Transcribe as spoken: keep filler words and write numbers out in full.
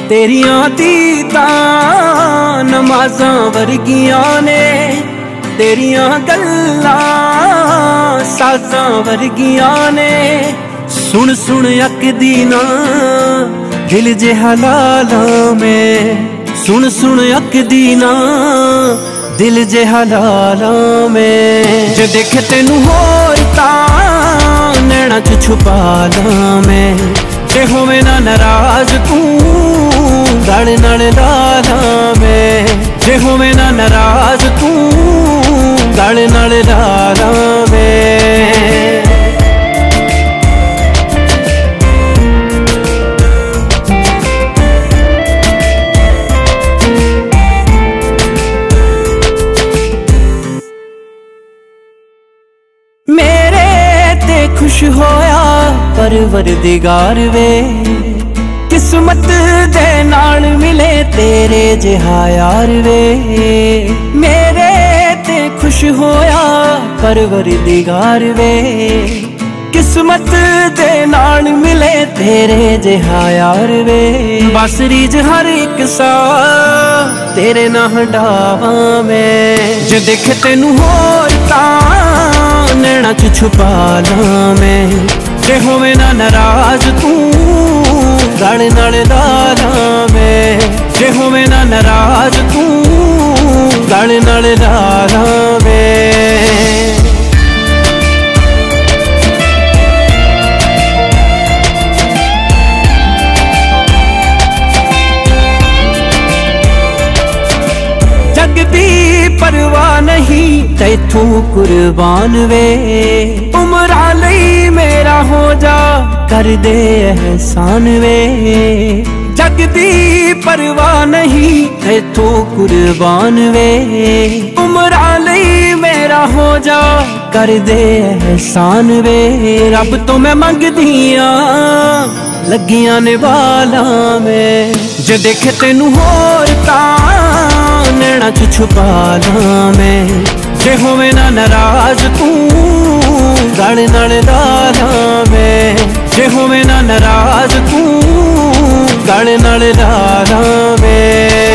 तेरियां दीदां नमाज़ां वर्गियां ने, तेरियां गल्लां साज़ां वर्गियां ने। सुन सुन अकदी ना दिल जे हलालां में, सुन सुन अकदी ना दिल जे हलालां में। जे देखे तेनू होर तां नैना च छुपा लां मैं, जे होवे ना नाराज तू गल नाल ला लां मैं, जे होवे ना नाराज तू गल नाल ला लां मैं। मेरे ते खुश होया परवरदिगार वे, किस्मत दे नाल मिले तेरे जिहा यार वे। मेरे ते खुश होया परवरदिगार वे, किस्मत दे नाल मिले तेरे जिहा यार वे। बस रीज हर एक सा तेरे ना हटावां मैं, जे देखे तेनू होर तां नैना च छुपा लां मैं, जे होवे ना नाराज तू गल नाल ला लां मैं, जे होवे ना नाराज तू गल नाल ला लां मैं। जग दी परवाह नहीं तैथू कुर्बान वे, उमरा लई मेरा हो जा कर दे एहसान वे। जग दी परवाह नहीं तैथू कुर्बान वे, उमरा लई मेरा हो जा कर दे एहसान वे। रब तो मैं मंगदियां लगियां ने वाला में, जे देखे तेनू होर तां नैना च छुपा लां मैं, जे होवे ना नाराज तू गल नाल ला लां मैं, जे होवे ना नाराज तू गल नाल ला लां मैं।